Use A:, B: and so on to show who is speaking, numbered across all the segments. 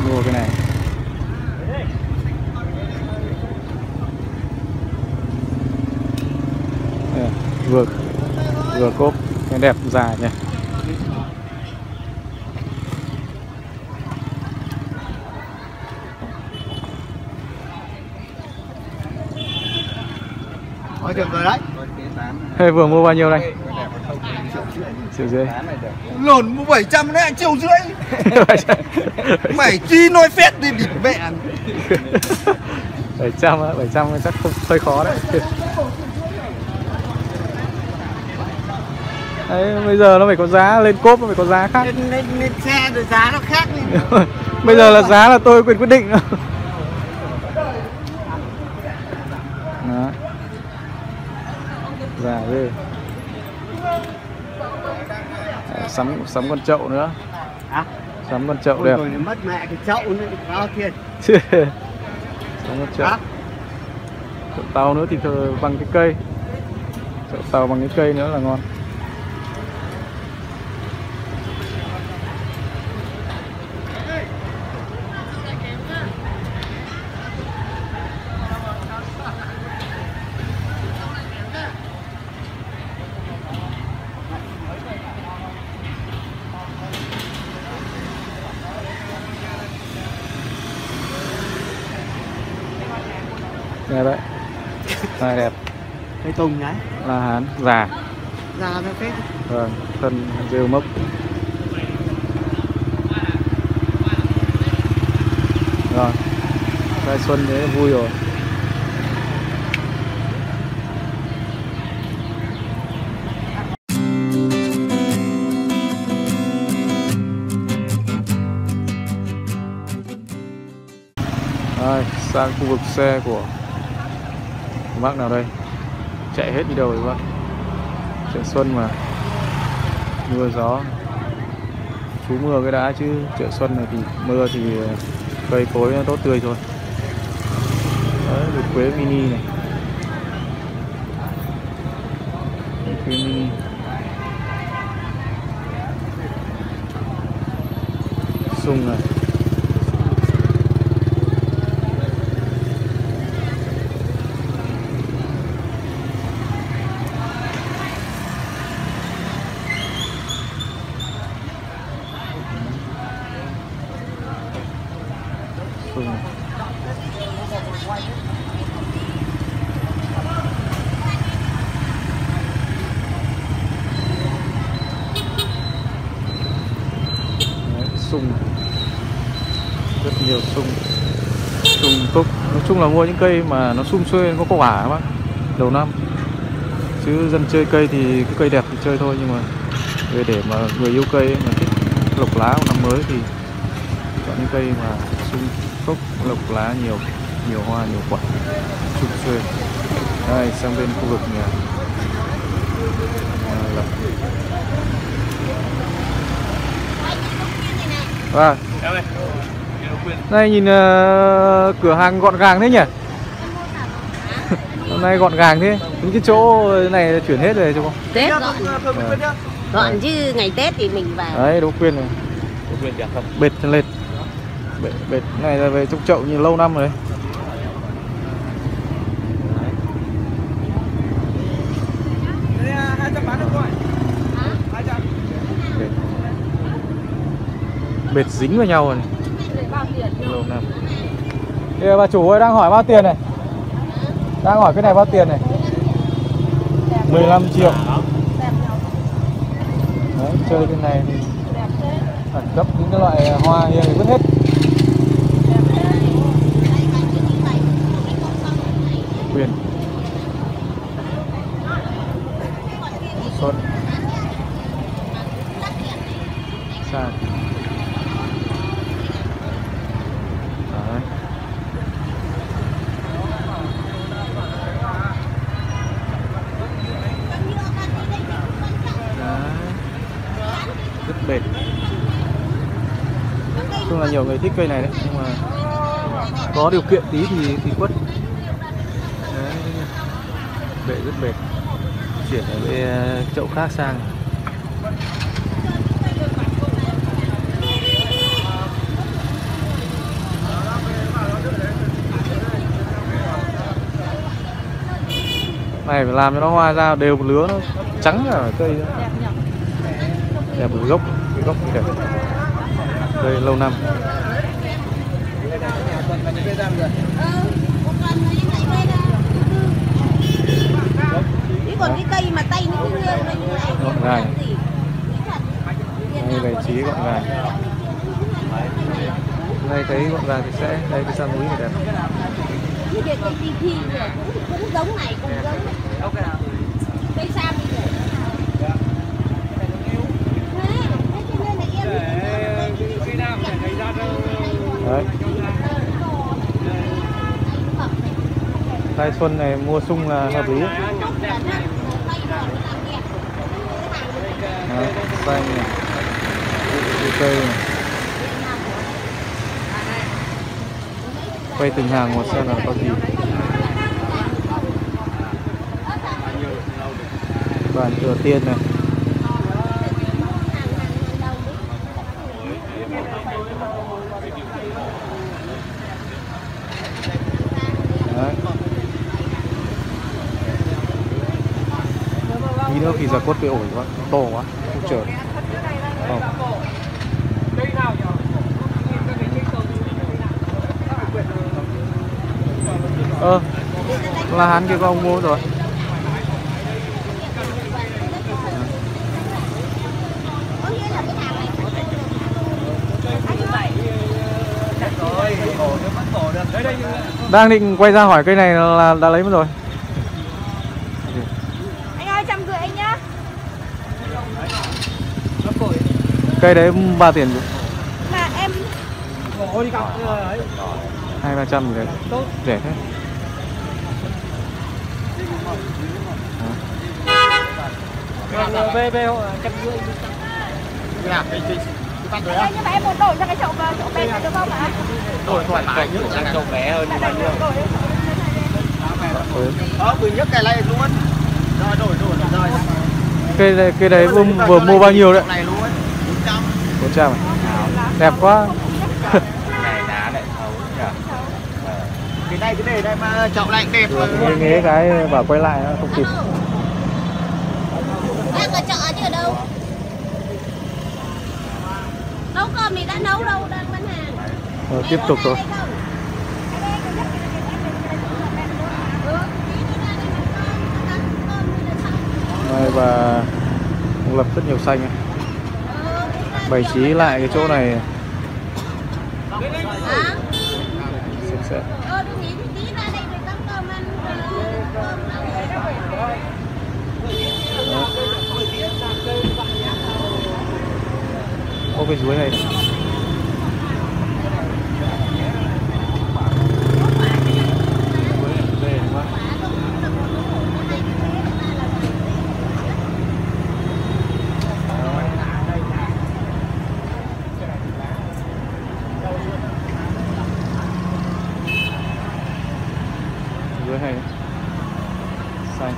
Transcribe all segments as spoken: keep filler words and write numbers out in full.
A: mua cái này. Đây, vừa vừa cốp cái đẹp dài nhỉ.
B: Thôi được rồi đấy.
A: Hey, vừa mua bao nhiêu đây? Triệu rưỡi.
B: Lồn mua bảy trăm đấy, triệu rưỡi. Mày chi nói phét đi địt mẹ.
A: bảy trăm á, bảy trăm chắc không hơi khó đấy. Đấy, bây giờ nó phải có giá, lên cốp nó phải có giá khác.
B: Lên, lên, lên xe rồi giá nó khác đi.
A: Bây giờ là giá là tôi quyền quyết định nữa. Đó. Già ghê. Sắm sắm con chậu nữa.
B: À?
A: Sắm con chậu
B: Ôi
A: đẹp.
B: rồi mất mẹ cái chậu nữa, bao tiền.
A: Sắm con chậu. À? Chậu tàu nữa thì thờ bằng cái cây. Chậu tàu bằng cái cây nữa là ngon. Đẹp đấy. Này đẹp.
B: Cây tùng đấy.
A: La Hán già.
B: Già nó phết.
A: Vâng, thân rêu mốc. Rồi. Khai xuân thế vui rồi. Rồi, sang khu vực xe của bác nào đây, chạy hết đi đâu rồi bác. Chợ xuân mà mưa gió, chú mưa cái đã chứ chợ xuân này thì mưa thì cây cối nó tốt tươi thôi. Đấy, lục quế mini này, lục quế mini. Sung này. Sung, rất nhiều sung, sung túc. Nói chung là mua những cây mà nó sum xuê có quả bác đầu năm, chứ dân chơi cây thì cái cây đẹp thì chơi thôi, nhưng mà về để mà người yêu cây mà thích lộc lá của năm mới thì chọn những cây mà sung túc, lộc lá nhiều, nhiều hoa, nhiều quả, sum xuê. Đây, sang bên khu vực nhà Lộc. Vâng. Đây nhìn uh, cửa hàng gọn gàng thế nhỉ? Hôm nay gọn gàng thế. Những cái chỗ này chuyển hết rồi chứ không?
C: Tết gọn. À. Gọn chứ ngày Tết thì mình vào.
A: Đấy, Đỗ Quyên này. Đỗ Quyên đẹp không? Bệt chân lên. Bệt, bệt này là về trong chậu như lâu năm rồi đấy. Bệt dính vào nhau rồi này. Lâu năm. Kìa, bà chủ ơi, đang hỏi bao tiền này? Đang hỏi cái này bao tiền này? mười lăm triệu. Đấy, chơi cái này thì khẩn cấp những cái loại hoa như này vứt hết. Quyền Xuân Sa. Đấy. Rất bền. Chung là nhiều người thích cây này đấy, nhưng mà có điều kiện tí thì thì quất. Đấy, bệ rất bền. Chuyển ở cái chậu khác sang. này phải làm cho nó hoa ra đều một lứa, nó trắng ở cây đó. Đẹp một gốc, cái gốc đẹp. Đây lâu năm.
C: Chứ còn cái cây mà tay nó cứ như này
A: gọn gàng. Đây bài trí gọn gàng. Đây thấy gọn gàng thì sẽ đây cái sang núi này đẹp.
C: Cái cây cây thì cũng giống này, cũng giống cây sam đi rồi.
A: Đấy. Tay xuân này mua sung là hợp lý. Đấy, xanh này, cây này. Quay từng hàng một xem là có gì. Bàn thừa tiên này. Đấy. Tí nữa khi ra quất cái ổi quá, to quá, không chờ. Không. Ơ, là hắn kia có ông mua rồi. Đang định quay ra hỏi cây này là đã lấy mất rồi.
C: Anh ơi, trăm rưỡi anh nhá.
A: Cây đấy ba tiền rồi.
C: Mà em
A: Hai ba trăm đấy, rẻ thế.
D: Về về trăm rưỡi.
B: Dạ, cái cái
C: Anh ơi, nhưng mà em muốn đổi cho cái chậu chậu bên này được không ạ?
B: đổi thoải mái nhất sang trồng bé hơn bao nhiêu.
A: Đó,
B: vừa nhất cái này luôn. Rồi đổi đổi rồi.
A: Cây này, cây đấy vừa, vừa mua bao nhiêu đấy?
B: Này luôn. bốn trăm.
A: bốn trăm à? Đẹp quá.
B: Này đá lại xấu nhỉ. Cái này cái này đây mà chậu này đẹp rồi.
A: Nghe nghe cái bảo quay lại nó không kịp.
C: Đang ở chợ chứ ở đâu? Nấu cơm thì đã nấu đâu, đang bán hàng.
A: Rồi, tiếp tục rồi. Đây và ông lập rất nhiều xanh ấy. Bày trí lại cái chỗ này
C: Hả?
A: sạch sẽ.
C: Ờ, tôi nghĩ tí ra đây rồi cắm cơm ăn.
A: Ô cái dưới này, này. Dưới này xanh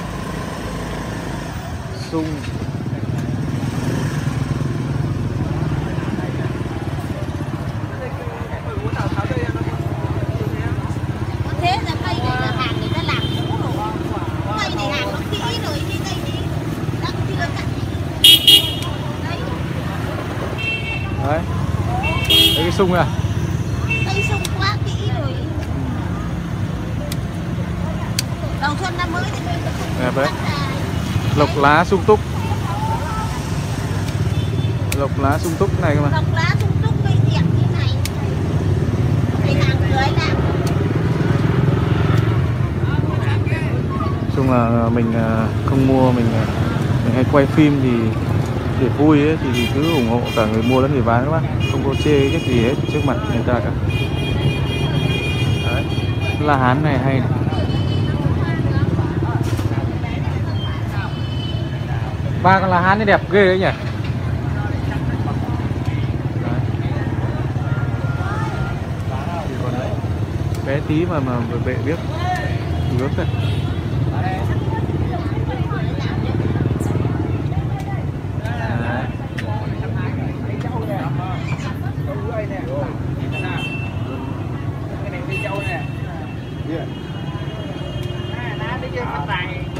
A: sung.
C: Thế là cây này là hàng người ta làm cũ rồi. Cây này hàng nó kỹ rồi, cái cây này đã chưa cắt. Đấy.
A: Đấy. Đấy cái sung à?
C: Cây sung quá kỹ rồi. Đầu xuân năm mới thì mình cũng
A: Đẹp đấy. Lộc lá sung túc. Lộc lá sung túc này cơ mà.
C: lộc lá sung túc cây đẹp như này. Thì hàng cưới làm.
A: Chung là mình không mua, mình mình hay quay phim thì để vui ấy, thì cứ ủng hộ cả người mua lẫn người bán các bác, không có chê cái gì hết trước mặt người ta cả. Đấy. La hán này hay này. Ba con la hán này đẹp ghê đấy nhỉ. Đấy. Bé tí mà mà bệ biết ngước này.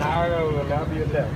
B: lá lá biên đấy.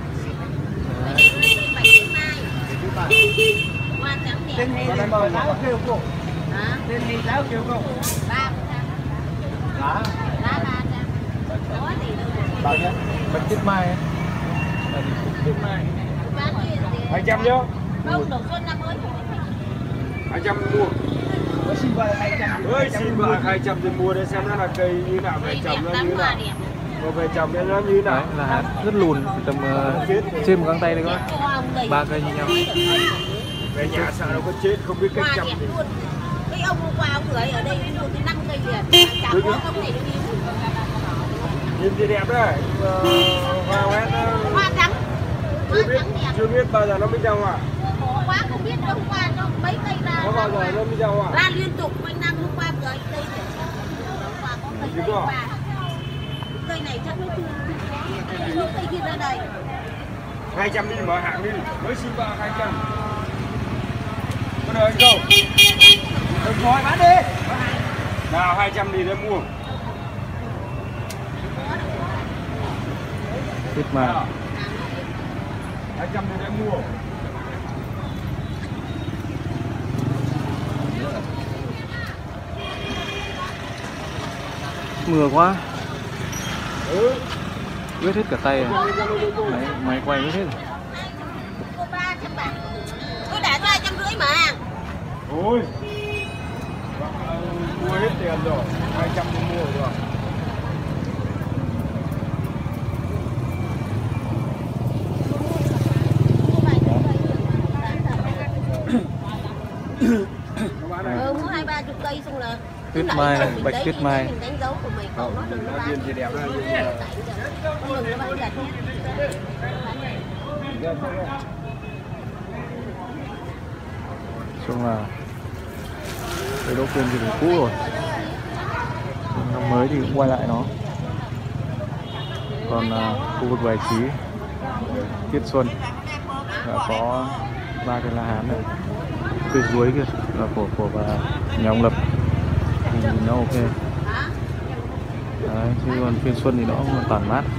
B: Tên gì mời giáo kêu cô.
C: Hả?
B: Tên gì giáo kêu cô.
C: Ba
B: Lá.
C: lá ba trăm. Có gì đâu.
B: Bao nhiêu?
A: Bạch tuyết mai ấy.
B: Tuyết mai.
C: Bán tiền thì
B: hai trăm nhá.
C: không đầu xuân năm mới.
B: hai trăm mua. Mới xin vợ hai trăm. Mới xin vợ hai trăm thì mua để xem nó là cây như nào, về trồng nó như nào. Còn về trồng nó như nào.
A: Đấy, là hạt rất lùn, tầm uh, trên một găng tay đấy các bác. Ba cây như nhau.
B: Về nhà sợ nó có chết, không biết cách chăm gì.
C: Cái ông hôm qua ông gửi ở đây mua cái năm cây liền. Chẳng có ông này đi.
B: Nhìn thì đẹp đấy. Hoa hết.
C: Hoa trắng. Hoa
B: Chưa biết,
C: trắng đẹp.
B: chưa biết bao giờ nó mới trồng à?
C: Khó quá không biết đâu, hôm qua nó mấy cây ra.
B: Có bao giờ nó mới trồng à?
C: Ra liên tục quanh năm hôm qua gửi đây để hôm qua có cây cây qua. Cây này chắc nó lúc cây kia ra đây.
B: hai trăm đi mở hàng đi, mới xin vợ hai trăm. Có được không? Được rồi bán đi. Nào hai trăm đi để mua.
A: Tuyết mai.
B: hai trăm đi để mua.
A: Mưa quá.
B: Ừ.
A: Ướt hết cả tay rồi. Máy, máy quay ướt hết rồi.
C: Cô ba trăm bạc. Tôi đã cho hai trăm rưỡi mà.
B: Ôi. Mua hết tiền rồi, hai trăm đi mua rồi.
C: Ừ, mua hai ba chục cây xong là
A: Tuyết mai này, bạch tuyết mai.
C: mình đánh dấu của mình cậu nó đừng có bán.
B: Tiền thì đẹp đấy.
C: Không đừng có bán gạch nhé.
A: Chung là cái đỗ quyên thì cũng cũ rồi, năm mới thì cũng quay lại nó. Còn uh, khu vực bài trí tiết xuân là có ba cái la hán này, cây chuối kia là của của bà nhà ông Lập thì nó ok. Đấy, chứ còn phiên xuân thì nó toàn mát.